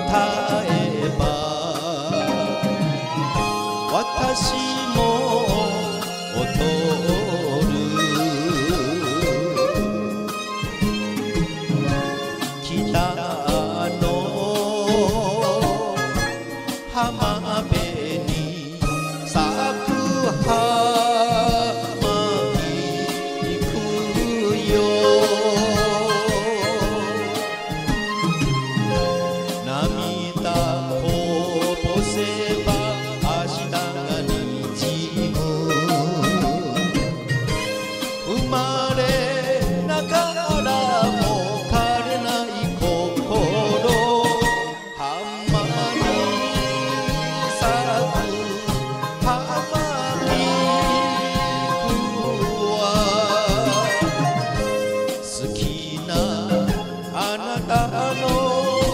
えば私も踊る北の浜辺に咲く花に行くよ涙こぼせば明日が滲む生まれながらも枯れない心浜に咲く浜に行くわ好きなあなたの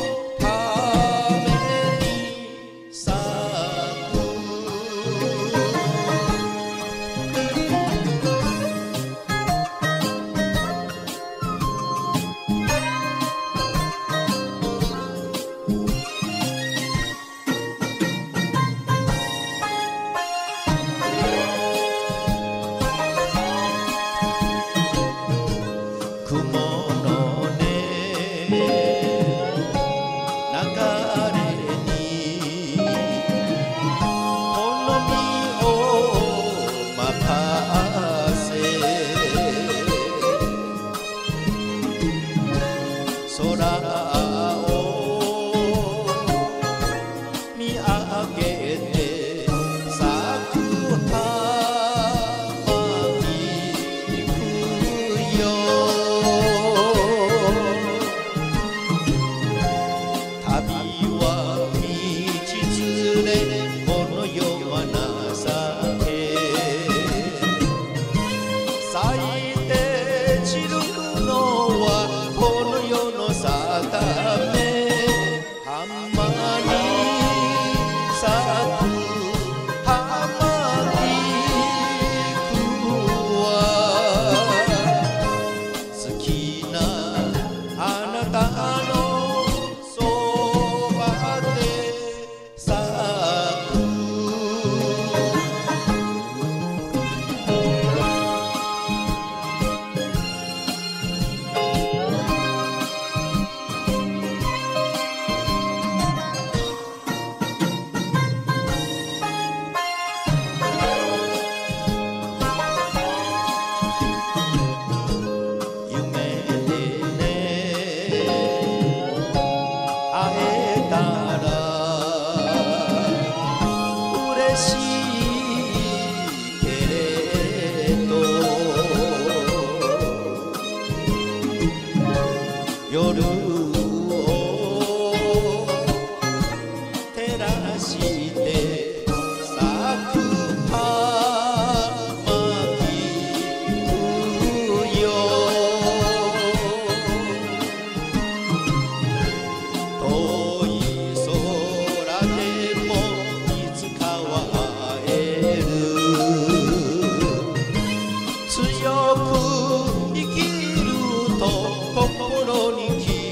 雲のね流れに好みを任せ空を見上げて咲く花に行くよ旅は道連れこの世は情け咲いて散るのはこの世の定め浜に咲く浜に行くわ好きなあなたの夜を照らして咲く浜に行くよ遠い空でもいつかは会える強く生きると心に